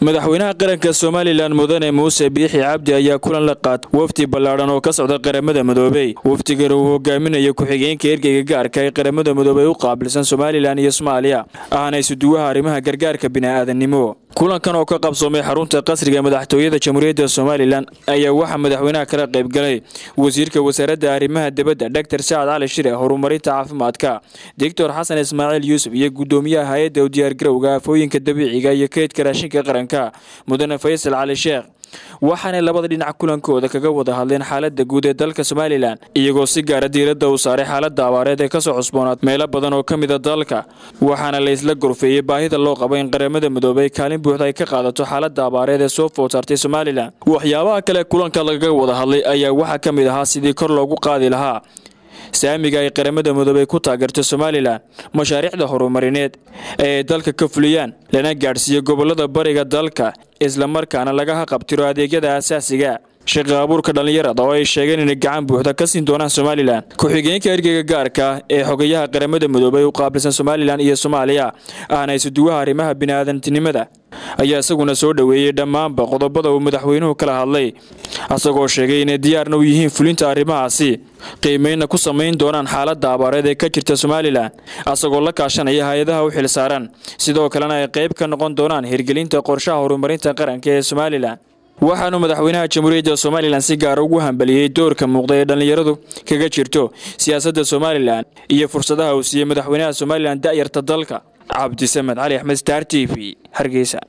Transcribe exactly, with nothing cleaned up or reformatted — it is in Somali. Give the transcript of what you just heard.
madaxweynaha qaranka Soomaaliland Mudane Muuse Biixi Cabdi ayaa kulan la qaatay wafdi ballaaran oo ka socda qaramada midoobay wafdigan uu hogaaminayo ku-xigeenka ergeyga gaarka ee qaramada midoobay u qaabilsan Soomaaliland iyo Soomaaliya ahna isuduwaha arrimaha gargaarka bini'aadanimo kulankan oo ka qabsoomay xarunta qasriga madaxtooyada Jamhuuriyadda Soomaaliland ayaa waxa madaxweynaha kala qayb galay wasiirka wasaaradda arrimaha dibadda Doctor Saad Ali Shire horumarinta caafimaadka Doctor Xasan Ismaaciil Yuusuf iyo gudoomiyaha hay'adda u diyaar garowga afooyinka dabiiciga iyo kaydka raashinka qaranka Mudane Faysal Ali Sheekh waxaana labada dhinac kulankooda kaga wada hadleen xaaladda guud ee dalka Soomaaliland iyagoo si gaar ah diiradda u saaray xaaladda abaareed ee ka soo cusboonaad meelo badan oo kamid ah dalka waxaana la isla gorfeeyay baahida loo qabo in qaramada midoobay kaalin buuxda ay ka qaadato xaaladda abaareed ee soo food saartay Soomaaliland waxyaabaha kale kulanka laga wada hadlay ayaa waxa kamid ah sidii kor loogu qaadi lahaa saamiga ay qaramada midoobay ku taageerto Soomaaliland mashaariicda horumarineed ee dalka ka fuliyaan lana gaarsiiyo gobolada bariga dalka isla markaana laga qabtiro adeegyada aasaasiga shaqo abuurka dhalinyarada oo ay sheegeen in gacan buuxda ka siin doonaan Soomaaliland ku-xigeenka ergeyga gaarka ee xogayaha qaramada midoobay u qaabilsan Soomaaliland iyo Soomaaliya ahna isuduwaha arrimaha bini'aadantinimada ayaa isaguna soo dhaweeyay dhammaanba qodobada uu madaxweynuhu kala hadlay asagoo sheegay in diyaarna u yihiin fulinta arrimahaasi qiimeeyna ku sameyn doonaan xaaladda abaareed ee ka jirta Soomaaliland asagoo la kaashanaya hay'adaha u xilsaaran sidoo kalena ay qayb ka noqon doonaan hirgelinta qorshaha horumarinta qaranka ee Soomaaliland waxaanu madaxweynaha Jamhuuriyadda Soomaaliland si gaar ah ugu hambaliyay doorka muuqda ee dhalinyaradu kaga jirto siyaasadda Soomaaliland iyo fursadaha uu siiyay madaxweynaha Soomaaliland da'yarta dalka Cabdi Samed Ali Axmed Star T V Hargeysa